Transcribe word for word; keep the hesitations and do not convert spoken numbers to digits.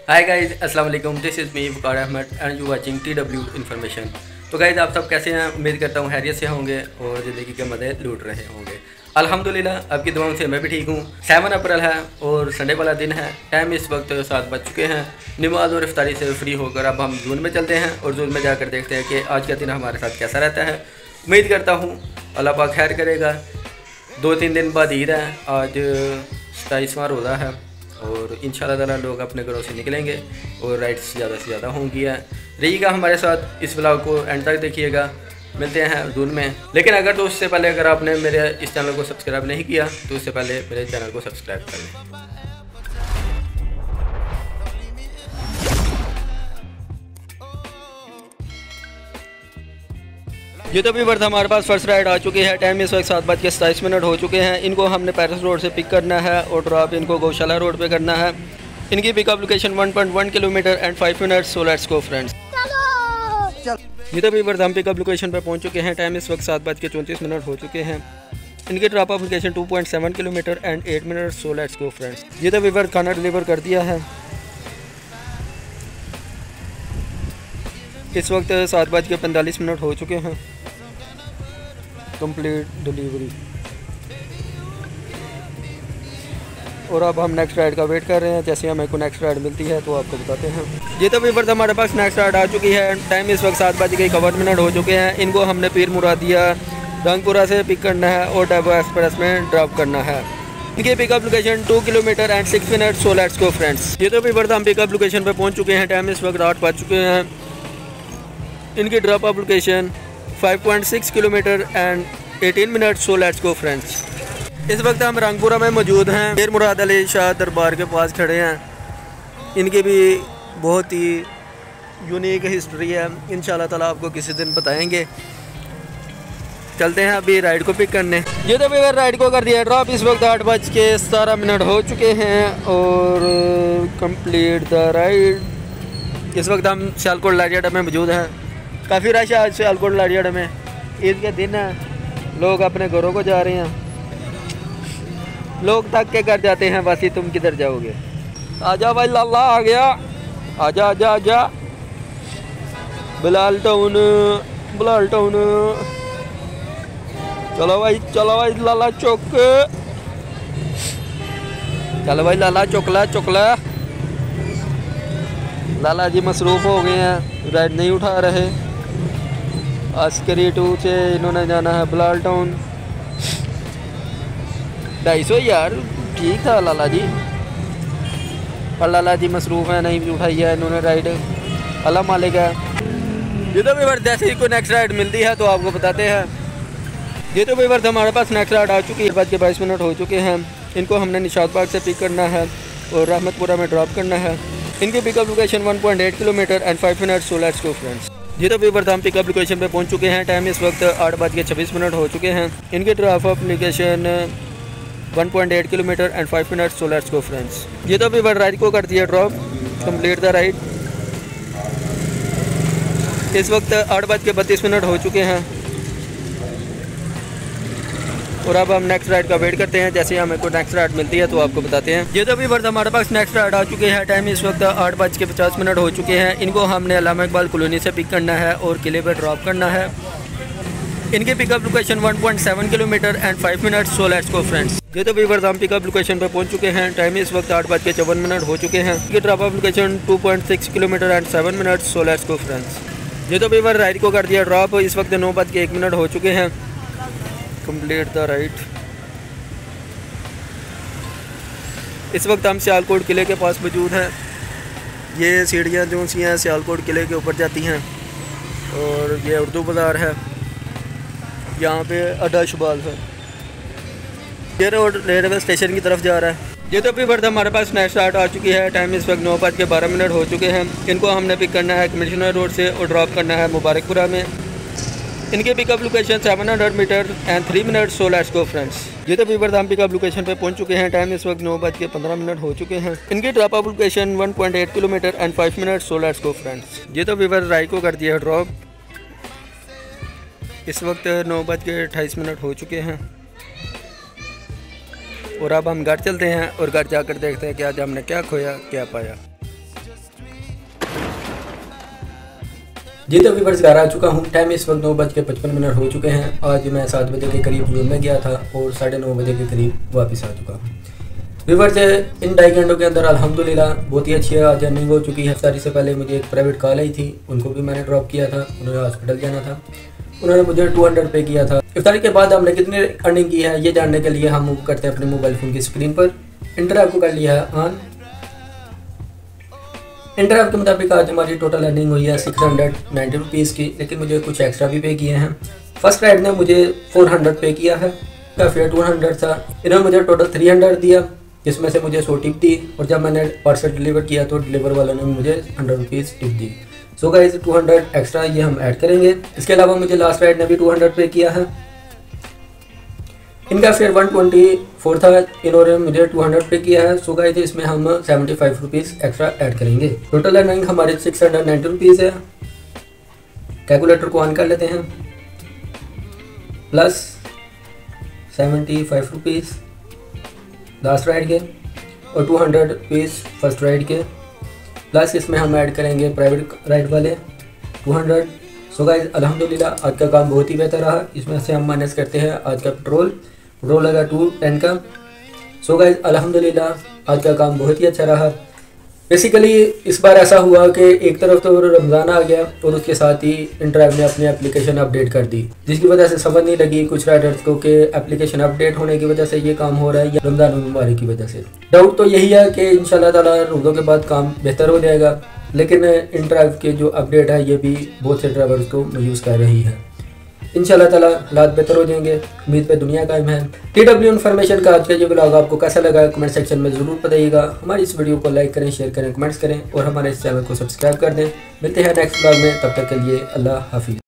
हाय guys, अस्सलाम वालेकुम। This is me Waqar Ahmed and you watching T W information. तो guys, आप सब कैसे हैं? उम्मीद करता हूँ हैरियत से होंगे और ज़िंदगी के मज़े लूट रहे होंगे। अल्हम्दुलिल्लाह, आपकी दुआओं से मैं भी ठीक हूँ। सेवन अप्रैल है और संडे वाला दिन है। टाइम इस वक्त सात बज चुके हैं। नमाज और इफ्तारी से फ्री होकर अब हम जून में चलते हैं और जून में जाकर देखते हैं कि आज का दिन हमारे साथ कैसा रहता है। उम्मीद करता हूँ अल्लाह पाक खैर करेगा। दो तीन दिन बाद ईद है, आज सताईसवां रोज़ा है और इंशाल्लाह ताला लोग अपने घरों से निकलेंगे और राइड्स ज़्यादा से ज़्यादा होंगी है। रहिएगा हमारे साथ, इस ब्लॉग को एंड तक देखिएगा। मिलते हैं जून में। लेकिन अगर तो उससे पहले अगर आपने मेरे इस चैनल को सब्सक्राइब नहीं किया तो उससे पहले मेरे चैनल को सब्सक्राइब कर लें। ये तो भी वर्थ हमारे पास फर्स्ट राइड आ चुकी है। टाइम इस वक्त सात बज के सताईस मिनट हो चुके हैं। इनको हमने पेरिस रोड से पिक करना है और ड्रॉप इनको गौशाला रोड पे करना है। इनकी pickup location one point one kilometre and five minutes. So let's go friends. ये तो भी वर्थ हम पिकअप लोकेशन पे पहुंच चुके हैं। टाइम इस वक्त सात बज के चौंतीस मिनट हो चुके हैं। इनकी drop off location two point seven kilometre and eight minutes. So let's go friends. ये तो भी वर्थ खाना डिलीवर कर दिया है। इस वक्त सात बज के पैंतालीस मिनट हो चुके हैं। Complete delivery. और अब हम नेक्स्ट राइड का वेट कर रहे हैं। जैसे हमें को नेक्स्ट राइड मिलती है तो आपको बताते हैं। ये तो भी वर्थ हमारे पास नेक्स्ट राइड आ चुकी है। टाइम इस वक्त सात बज के इक्यावन मिनट हो चुके हैं। इनको हमने पीर मुरादिया रंगपुरा से पिक करना है और डैबो एक्सप्रेस में ड्रॉप करना है। इनकी pickup location two kilometre and six minute. So let's go friends. ये तो भी वर्थ हम पिकअप लोकेशन पर पहुँच चुके हैं। टाइम इस वक्त आठ बज चुके हैं। इनकी drop off location five point six kilometre and eighteen minute. So let's go friends. इस वक्त हम रंगपुरा में मौजूद हैं। पीर मुराद अली शाह दरबार के पास खड़े हैं। इनकी भी बहुत ही यूनिक हिस्ट्री है। इंशाल्लाह ताला आपको किसी दिन बताएंगे। चलते हैं अभी राइड को पिक करने। ये तो भी राइड को कर दिया ड्रॉप। इस वक्त आठ बज के सतारह मिनट हो चुके हैं और कंप्लीट द राइड। इस वक्त हम सियालकोट लारियाडा में मौजूद हैं। काफ़ी रश है आज सियालकोट लारियाडा में। ईद के दिन है, लोग अपने घरों को जा रहे हैं। लोग थक के घर जाते हैं, बस ही तुम किधर जाओगे? आजा भाई, लाला आ गया। आजा आजा आजा। Bilal town, Bilal town. चलो भाई, चलो भाई लाला चौक। चलो भाई लाला चौकला चौकला। लाला जी मसरूफ़ हो गए हैं, राइड नहीं उठा रहे। अस्करी टू से इन्होंने जाना है बिलाल टाउन। ढाई सौ यार, ठीक था लाला जी, पर लाला जी मसरूफ़ है, नहीं उठाई है इन्होंने राइड। अल्लाह मालिक है। ये तो भी वर्थ जैसे ही कोई नेक्स्ट राइड मिलती है तो आपको बताते हैं। ये तो भी वर्थ हमारे पास नेक्स्ट राइड आ चुकी है। बज के बाईस मिनट हो चुके हैं। इनको हमने निशात बाग से पिक करना है और रहमतपुरा में ड्रॉप करना है। इनकी pickup location one point eight kilometre and five minutes. So let's go friends. ये तो भी वर्थ हम पिकअप लोकेशन पे पहुंच चुके हैं। टाइम इस वक्त आठ बज के छब्बीस मिनट हो चुके हैं। इनकी drop off location one point eight kilometre and five minutes. So let's go friends. ये तो भी वर्थ राइड को कर दिया ड्रॉप। Complete the ride. इस वक्त आठ बज के बत्तीस मिनट हो चुके हैं और अब हम नेक्स्ट राइड का वेट करते हैं। जैसे हमें कोई नेक्स्ट राइड मिलती है तो आपको बताते हैं। ये तो भी वर्थ हमारे पास नेक्स्ट राइड आ चुके हैं। टाइम इस वक्त आठ बज के पचास मिनट हो चुके हैं। इनको हमने अल्लामा इकबाल कॉलोनी से पिक करना है और किले पर ड्रॉप करना है। इनकी pickup location one point seven kilometre and five minutes. So let's go friends. ये तो भी वर्थ हम पिकअप लोकेशन पर पहुंच चुके हैं। टाइम इस वक्त आठ बज के चौवन मिनट हो चुके हैं। इनकी drop off location two point six kilometre and seven minutes. So let's go friends. ये तो भी वर्थ राइड को कर दिया ड्रॉप। इस वक्त नौ बज के एक मिनट हो चुके हैं। Complete the ride. इस वक्त हम सियालकोट किले के पास मौजूद हैं। ये सीढ़ियाँ जो सी हैं सियालकोट किले के ऊपर जाती हैं और ये उर्दू बाज़ार है। यहाँ पे अड्डा शुबाल है। ये रोड रेलवे स्टेशन की तरफ जा रहा है। ये तो भी वर्थ हमारे पास नेक्स्ट राइड आ चुकी है। टाइम इस वक्त नौ बज के बारह मिनट हो चुके हैं। इनको हमने पिक करना है कमिश्नर रोड से और ड्रॉप करना है मुबारकपुरा में। इनके pickup location seven hundred metre and three minute. So let's go friends. ये तो भी वर्थ हम पिकअप लोकेशन पे पहुंच चुके हैं। टाइम इस वक्त नौ बज के पंद्रह मिनट हो चुके हैं। इनकी drop off location one point eight kilometre and five minute. So let's go friends. ये तो भी वर्थ राइड को कर दिया ड्रॉप। इस वक्त नौ बज के अट्ठाईस मिनट हो चुके हैं और अब हम घर चलते हैं और घर जाकर देखते हैं कि आज हमने क्या खोया क्या पाया। जी तो व्यूअर्स घर आ चुका हूँ। टाइम इस वक्त नौ बज के पचपन मिनट हो चुके हैं। आज मैं सात बजे के करीब रूम में गया था और साढ़े नौ बजे के करीब वापस आ चुका हूँ। व्यूअर्स इन ढाई घंटों के अंदर अल्हम्दुलिल्लाह बहुत ही अच्छी आज अर्निंग हो चुकी है। सारी से पहले मुझे एक प्राइवेट कॉल आई थी, उनको भी मैंने ड्रॉप किया था, उन्होंने हॉस्पिटल जाना था, उन्होंने मुझे टू हंड्रेड पे किया था। इफ्तारी के बाद हमने कितनी अर्निंग की है ये जानने के लिए हम मूव करते हैं अपने मोबाइल फ़ोन की स्क्रीन पर। इंटरएप को कर लिया है ऑन। इंटरएप के मुताबिक आज हमारी टोटल अर्निंग हुई है सिक्स हंड्रेड नाइन्टी रुपीज़ की, लेकिन मुझे कुछ एक्स्ट्रा भी पे किए हैं। फर्स्ट राइड ने मुझे फोर हंड्रेड पे किया है, का फेयर टू हंड्रेड था। इन्होंने मुझे टोटल थ्री हंड्रेड दिया, जिसमें से मुझे सौ टिप दी, और जब मैंने पार्सल डिलीवर किया तो डिलीवर वालों ने मुझे हंड्रेड रुपीज़ टिप दी। So guys two hundred extra ये हम ऐड करेंगे। इसके अलावा मुझे लास्ट राइड ने भी टू हंड्रेड पे किया है, इनका फेयर वन ट्वेंटी फोर था, इन्होंने मुझे टू हंड्रेड पे किया है। सो गाइस इसमें हम seventy five rupees extra add करेंगे। टोटल अर्निंग हमारे सिक्स हंड्रेड नाइन्टी रुपीज़ है। कैलकुलेटर को ऑन कर लेते हैं। Plus seventy five rupees last ride के और two hundred rupees first ride के, प्लस इसमें हम ऐड करेंगे प्राइवेट राइड वाले टू हंड्रेड। सो गाइस अल्हम्दुलिल्लाह आज का काम बहुत ही बेहतर रहा। इसमें से हम माइनस करते हैं आज का पेट्रोल, पेट्रोल लगा टू टेन का। सो गाइस अल्हम्दुलिल्लाह आज का काम बहुत ही अच्छा रहा। बेसिकली इस बार ऐसा हुआ कि एक तरफ तो रमज़ान आ गया और उसके साथ ही इंटरएप ने अपनी एप्लीकेशन अपडेट कर दी, जिसकी वजह से समझ नहीं लगी कुछ राइडर्स को कि एप्लीकेशन अपडेट होने की वजह से ये काम हो रहा है या रमज़ान मुबारक की वजह से। डाउट तो यही है कि इंशाल्लाह ताला रोज़ों के बाद काम बेहतर हो जाएगा, लेकिन इंटरएप के जो अपडेट है ये भी बहुत से ड्राइवर्स को यूज़ कर रही है। इंशाल्लाह ताला हालात बेहतर हो जाएंगे, उम्मीद पे दुनिया कायम है। टी डब्ल्यू इन्फॉर्मेशन का आज का ये ब्लॉग आपको कैसा लगा कमेंट सेक्शन में ज़रूर बताइएगा। हमारी इस वीडियो को लाइक करें, शेयर करें, कमेंट्स करें और हमारे इस चैनल को सब्सक्राइब कर दें। मिलते हैं नेक्स्ट ब्लॉग में, तब तक के लिए अल्लाह हाफिज़।